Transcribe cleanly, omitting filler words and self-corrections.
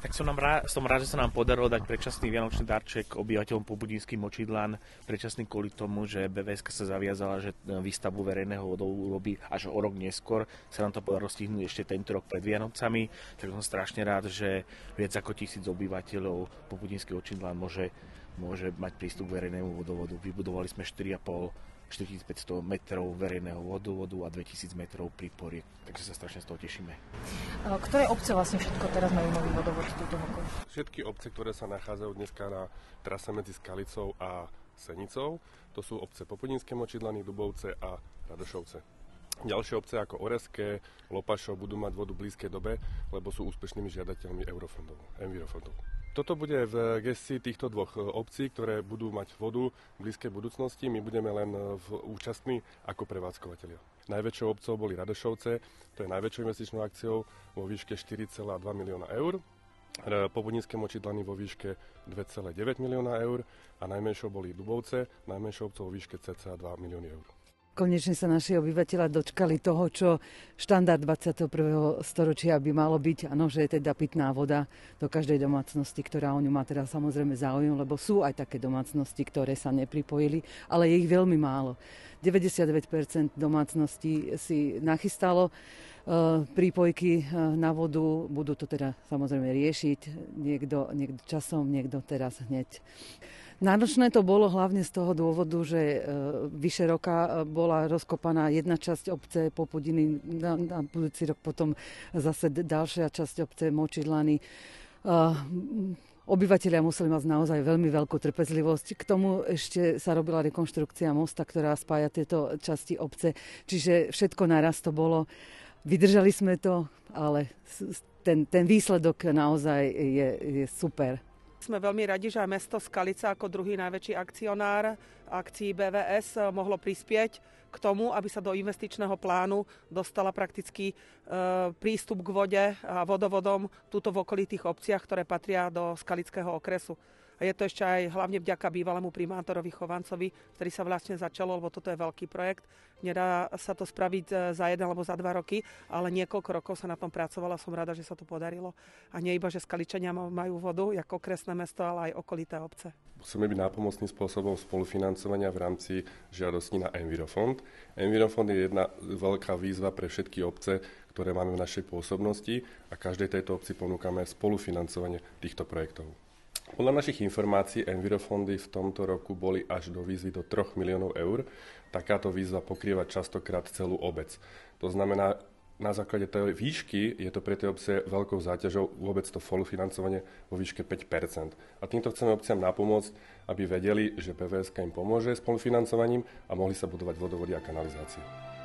Tak som rád, že sa nám podarilo dať predčasný vianočný darček obyvateľom Popudinských Močidlán. Predčasný kvôli tomu, že BVSK sa zaviazala, že výstavbu verejného vodovodu urobí až o rok neskôr. Sa nám to podarilo stihnúť ešte tento rok pred Vianocami. Tak som strašne rád, že viac ako 1000 obyvateľov Popudinských Močidlán môže mať prístup k verejnému vodovodu. Vybudovali sme 4500 metrov verejného vodovodu a 2000 metrov príporiek, takže sa strašne z toho tešíme. Ktoré obce vlastne všetko teraz majú nový vodovod túto okolí? Všetky obce, ktoré sa nachádzajú dneska na trase medzi Skalicou a Senicou, to sú obce Popudinské Močidlany, Dubovce a Radošovce. Ďalšie obce ako Oreské, Lopašov budú mať vodu v blízkej dobe, lebo sú úspešnými žiadateľmi Envirofondov. Toto bude v gestii týchto dvoch obcí, ktoré budú mať vodu v blízkej budúcnosti. My budeme len účastní ako prevádzkovateľia. Najväčšou obcov boli Radošovce, to je najväčšou investičnou akciou vo výške 4,2 milióna eur. Popudinské Močidlany vo výške 2,9 milióna eur a najmenšou boli Dubovce, najmenšou obcov vo výške cca 2 milióny eur. Konečne sa naši obyvateľia dočkali toho, čo štandard 21. storočia by malo byť, áno, že je teda pitná voda do každej domácnosti, ktorá o ňu má teda samozrejme záujem, lebo sú aj také domácnosti, ktoré sa nepripojili, ale je ich veľmi málo. 99% domácností si nachystalo prípojky na vodu, budú to teda samozrejme riešiť, niekto časom, niekto teraz hneď. Náročné to bolo hlavne z toho dôvodu, že vyše roka bola rozkopaná jedna časť obce Popudiny, na budúci rok potom zase ďalšia časť obce Močidlany. Obyvatelia museli mať naozaj veľmi veľkú trpezlivosť. K tomu ešte sa robila rekonštrukcia mosta, ktorá spája tieto časti obce. Čiže všetko naraz to bolo. Vydržali sme to, ale ten výsledok naozaj je super. Sme veľmi radi, že aj mesto Skalica ako druhý najväčší akcionár akcií BVS mohlo prispieť k tomu, aby sa do investičného plánu dostala prakticky prístup k vode a vodovodom tuto v okolitých obciach, ktoré patria do Skalického okresu. A je to ešte aj hlavne vďaka bývalému primátorovi Chovancovi, ktorý sa vlastne začalo, lebo toto je veľký projekt. Nedá sa to spraviť za 1 alebo za 2 roky, ale niekoľko rokov sa na tom pracovalo a som rada, že sa to podarilo. A nie iba, že Skaličania majú vodu ako okresné mesto, ale aj okolité obce. Musíme byť nápomocným spôsobom spolufinancovania v rámci žiadostí na Envirofond. Envirofond je jedna veľká výzva pre všetky obce, ktoré máme v našej pôsobnosti a každej tejto obci ponúkame spolufinancovanie týchto projektov. Podľa našich informácií Envirofondy v tomto roku boli až do výzvy do 3 miliónov eur. Takáto výzva pokrýva častokrát celú obec. To znamená, na základe tej výšky je to pre tie obce veľkou záťažou vôbec to spolufinancovanie vo výške 5%. A týmto chceme obciam napomôcť, aby vedeli, že PVSK im pomôže spolufinancovaním a mohli sa budovať vodovody a kanalizácie.